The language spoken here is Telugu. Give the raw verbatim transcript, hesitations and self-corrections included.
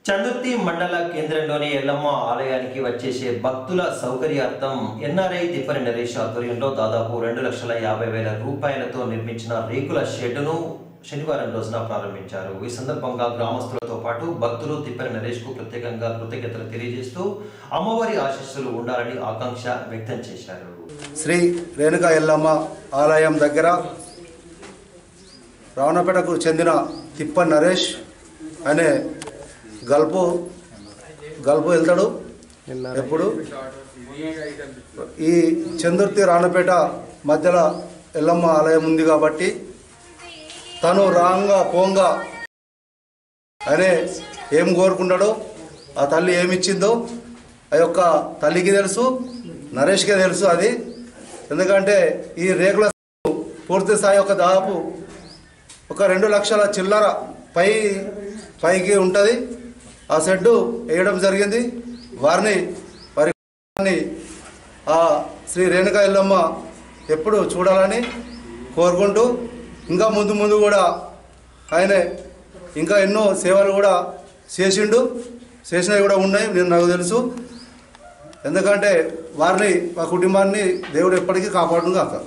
చందుర్తి మండల కేంద్రంలోని ఎల్లమ్మ ఆలయానికి వచ్చేసే భక్తుల సౌకర్యార్థం ఎన్ఆర్ఐ తిప్పని నరేష్ ఆధ్వర్యంలో దాదాపు రెండు లక్షల యాభై వేల రూపాయలతో నిర్మించిన రేకుల షెడ్డును శనివారం రోజున ప్రారంభించారు. ఈ సందర్భంగా గ్రామస్తులతో పాటు భక్తులు తిప్పని నరేష్ కు ప్రత్యేకంగా కృతజ్ఞతలు తెలియజేస్తూ అమ్మవారి ఆశీస్సులు ఉండాలని ఆకాంక్ష వ్యక్తం చేశారు. శ్రీ రేణుకా ఎల్లమ్మ ఆలయం దగ్గర రావణపేటకు చెందిన తిప్పని నరేష్ అనే గల్పు గల్పు వెళ్తాడు. ఎప్పుడు ఈ చందుర్తి రావణపేట మధ్యలో ఎల్లమ్మ ఆలయం ఉంది కాబట్టి తను రాంగా పోంగా అనే ఏం కోరుకుంటాడో ఆ తల్లి ఏమిచ్చిందో ఆ యొక్క తల్లికి తెలుసు, నరేష్కే తెలుసు. అది ఎందుకంటే ఈ రేకుల పూర్తి స్థాయి ఒక దాదాపు ఒక రెండు లక్షల చిల్లర పై పైకి ఉంటుంది. ఆ షెడ్డు వేయడం జరిగింది. వారిని వారి ఆ శ్రీ రేణుకా ఎల్లమ్మ ఎప్పుడు చూడాలని కోరుకుంటూ ఇంకా ముందు ముందు కూడా ఆయన ఇంకా ఎన్నో సేవలు కూడా చేసిండు, చేసినవి కూడా ఉన్నాయి. నేను నాకు తెలుసు. ఎందుకంటే వారిని మా కుటుంబాన్ని దేవుడు ఎప్పటికీ కాపాడును కాక.